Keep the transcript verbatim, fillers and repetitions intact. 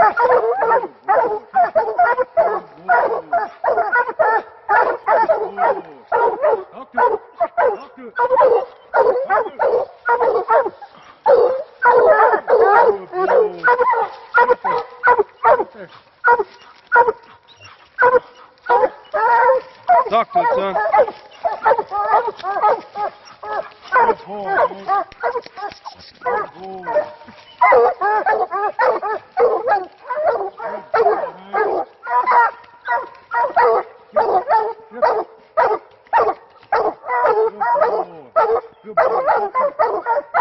Talk to it, son. Good boy, man. Good boy. Good boy. Good boy.